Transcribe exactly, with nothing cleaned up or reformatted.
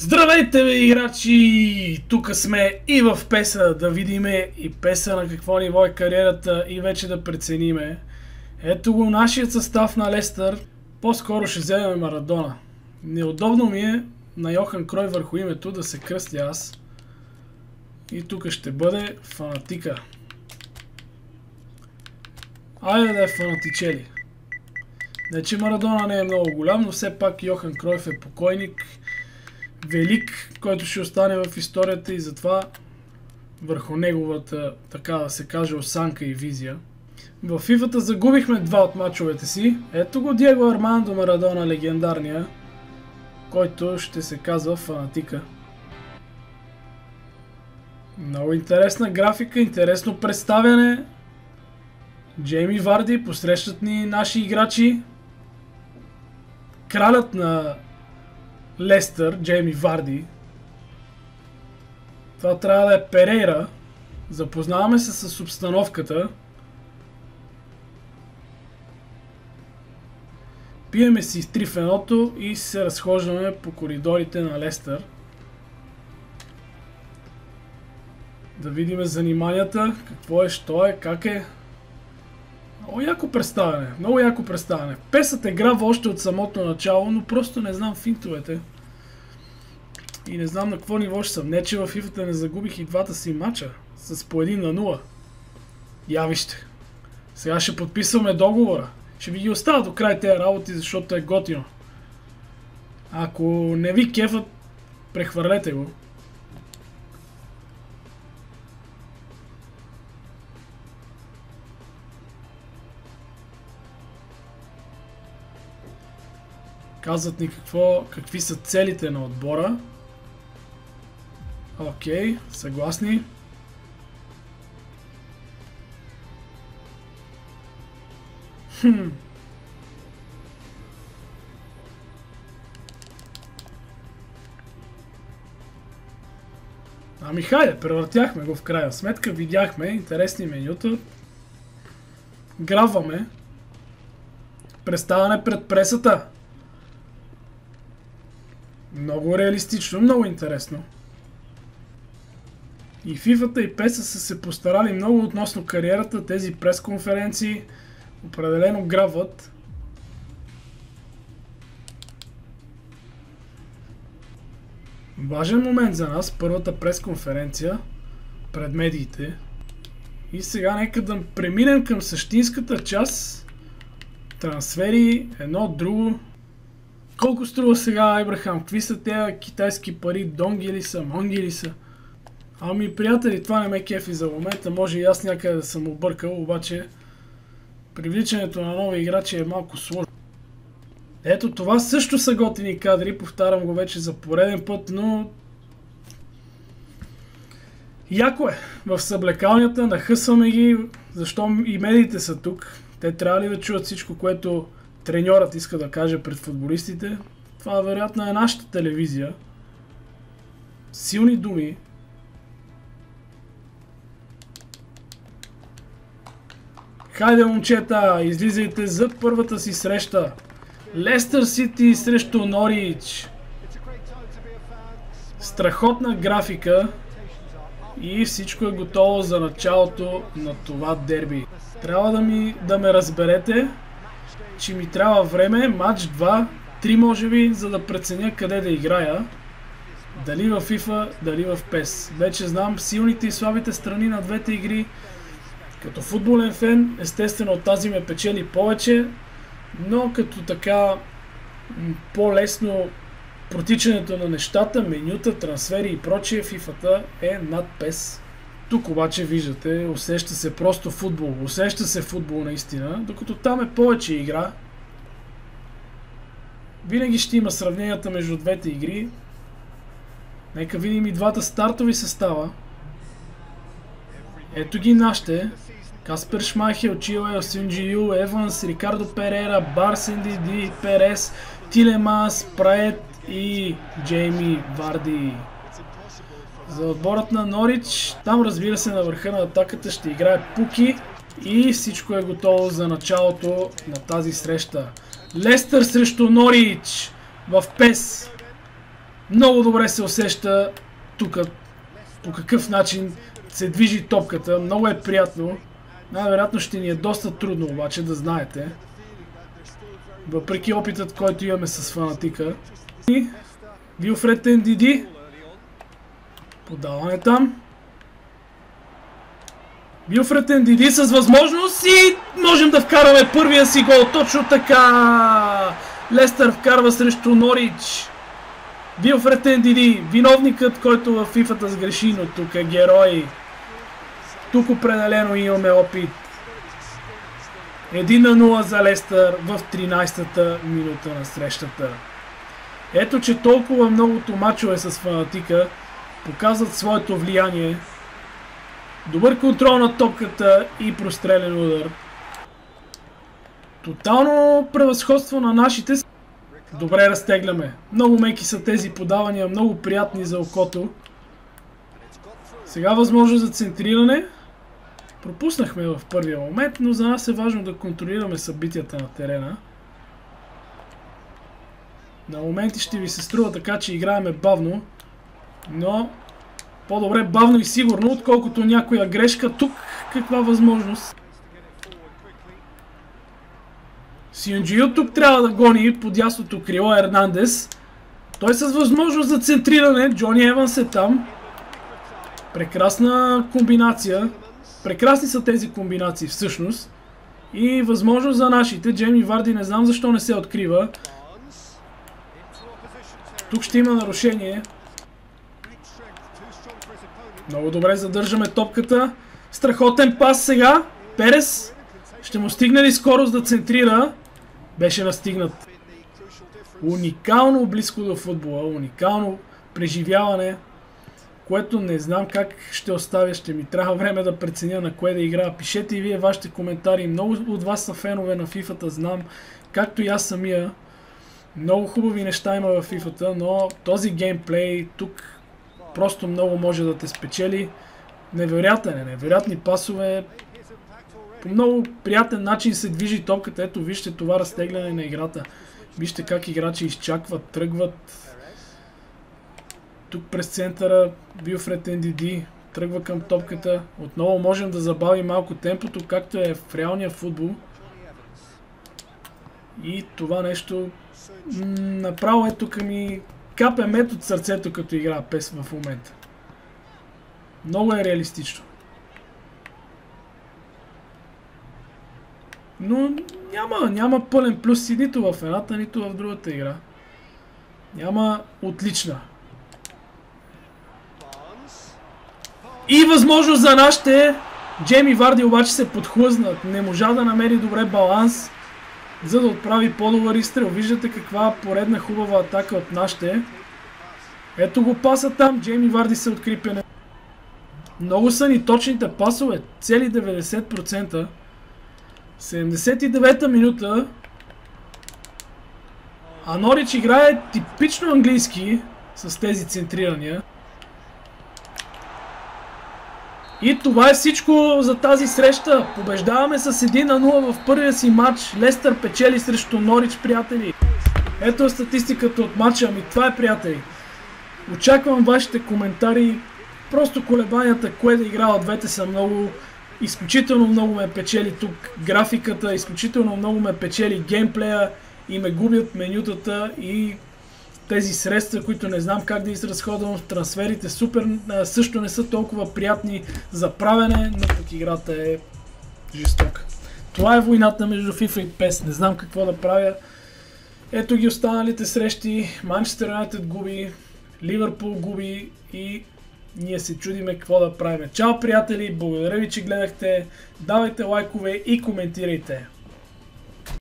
Здравейте, бе, играчи! Тук сме и в песа да видиме и песа на какво ниво е кариерата и вече да прецениме. Ето го нашият състав на Лестър. По-скоро ще вземем Марадона. Неудобно ми е на Йохан Крой върху името да се кръстя аз. И тук ще бъде фанатика. Айде да е фанатичели. Не, че Марадона не е много голям, но все пак Йохан Кройф е покойник. Велик, който ще остане в историята и затова върху неговата, така да се каже, осанка и визия. В фифата загубихме два от мачовете си. Ето го Диего Армандо Марадона, легендарния, който ще се казва фанатика. Много интересна графика, интересно представяне. Джейми Варди, посрещат ни наши играчи. Кралят на Лестър, Джейми Варди. Това трябва да е Перейра. Запознаваме се с обстановката. Пиеме си три в едното и се разхождаме по коридорите на Лестър. Да видим заниманията, какво е, що е, как е. Много яко представяне, много яко представяне. Песът е грава още от самото начало, но просто не знам финтовете. И не знам на какво ниво ще съм. Не, че в фифата не загубих и двата си матча с по един на нула. Я вижте. Сега ще подписваме договора. Ще ви ги оставя до край тези работи, защото е готино. Ако не ви кефът, прехвърлете го. Казват ни какво, какви са целите на отбора. Окей, съгласни. Хм. Ами хайде, превъртяхме го в крайна сметка, видяхме интересни менюта. Грабваме. Представяне пред пресата. Много реалистично, много интересно. И фифата и песа са се постарали много относно кариерата, тези пресконференции определено грабват. Важен момент за нас, първата пресконференция пред медиите. И сега нека да преминем към същинската част. Трансфери, едно от друго. Колко струва сега Айбрахам? Какви са тези китайски пари? Донги ли са? Монги ли са? Ами, приятели, това не ме кефи за момента. Може и аз някъде да съм объркал, обаче привличането на нови играчи е малко сложно. Ето, това също са готини кадри, повтарям го вече за пореден път, но яко е. В съблекалнята нахъсваме ги, защо и медиите са тук. Те трябва ли да чуят всичко, което треньорът иска да каже пред футболистите? Това вероятно е нашата телевизия. Силни думи. Хайде, момчета, излизайте за първата си среща. Лестър Сити срещу Норич. Страхотна графика. И всичко е готово за началото на това дерби. Трябва да, ми, да ме разберете, че ми трябва време, матч два, три може би, за да преценя къде да играя. Дали в FIFA, дали в пес. Вече знам силните и слабите страни на двете игри. Като футболен фен, естествено тази ме печели повече, но като така по-лесно протичането на нещата, менюта, трансфери и прочие, фифата е над пес. Тук обаче виждате, усеща се просто футбол, усеща се футбол наистина, докато там е повече игра. Винаги ще има сравненията между двете игри. Нека видим и двата стартови състава. Ето ги нашите. Каспер Шмайхел, Чилуел, Синджию, Еванс, Рикардо Перейра, Барсен Диди, Перес, Тилеманс, Прает и Джейми Варди. За отборът на Норич, там разбира се на върха на атаката ще играе Пуки и всичко е готово за началото на тази среща. Лестър срещу Норич в пес. Много добре се усеща тук по какъв начин се движи топката. Много е приятно. Най-вероятно ще ни е доста трудно обаче да знаете. Въпреки опитът, който имаме с фанатика. Вилфред Ендиди. Подаване там. Вилфред Ендиди с възможност и можем да вкараме първия си гол. Точно така! Лестър вкарва срещу Норич. Вилфред Ендиди, виновникът, който в фифата сгреши, но тук е герой. Тук определено имаме опит. едно на нула за Лестър в тринайсета минута на срещата. Ето, че толкова многото мачове с фанатика показват своето влияние. Добър контрол на топката и прострелен удар. Тотално превъзходство на нашите. Добре разтегляме. Много меки са тези подавания, много приятни за окото. Сега възможност за центриране. Пропуснахме в първия момент, но за нас е важно да контролираме събитията на терена. На моменти ще ви се струва така, че играеме бавно, но по-добре бавно и сигурно, отколкото някоя грешка. Тук каква възможност? Сюнджио тук трябва да гони под ясното крило Ернандес. Той с възможност за центриране. Джони Еванс е там. Прекрасна комбинация. Прекрасни са тези комбинации всъщност. И възможност за нашите. Джейми Варди не знам защо не се открива. Тук ще има нарушение. Много добре задържаме топката. Страхотен пас сега. Перес. Ще му стигне ли скорост да центрира? Беше настигнат. Уникално близко до футбола. Уникално преживяване, което не знам как ще оставя. Ще ми трябва време да преценя на кое да играя. Пишете и вие вашите коментари. Много от вас са фенове на фифата, знам. Както и аз самия. Много хубави неща има в фифата, но този геймплей тук просто много може да те спечели. Невероятен е, невероятни пасове. По много приятен начин се движи топката. Ето вижте това разтегляне на играта. Вижте как играчи изчакват, тръгват. Тук през центъра Вилфред Ендиди тръгва към топката. Отново можем да забавим малко темпото, както е в реалния футбол. И това нещо направо е тук ми капе мед от сърцето, като игра пес в момента. Много е реалистично. Но няма, няма пълен плюс и нито в едната, нито в другата игра. Няма отлична. И възможност за нашите. Джейми Варди обаче се подхлъзнат. Не можа да намери добре баланс, за да отправи по-добър изстрел. Виждате каква поредна хубава атака от нашите. Ето го паса там. Джейми Варди се открипяне. Много са ни точните пасове. Цели деветдесет процента. седемдесет и девета минута. А Норич играе типично английски с тези центрирания. И това е всичко за тази среща. Побеждаваме с едно на нула в първия си матч. Лестър печели срещу Норич, приятели. Ето е статистиката от матча. Ами това е, приятели. Очаквам вашите коментари. Просто колебанията, кое да игра от двете са много. Изключително много ме печели тук графиката, изключително много ме печели геймплея и ме губят менютата и тези средства, които не знам как да изразходвам в трансферите. Супер, също не са толкова приятни за правене, но пък играта е жестока. Това е войната между FIFA и пес. Не знам какво да правя. Ето ги останалите срещи. Манчестър Юнайтед губи, Ливърпул губи и ние се чудиме какво да правим. Чао, приятели! Благодаря ви, че гледахте. Давайте лайкове и коментирайте.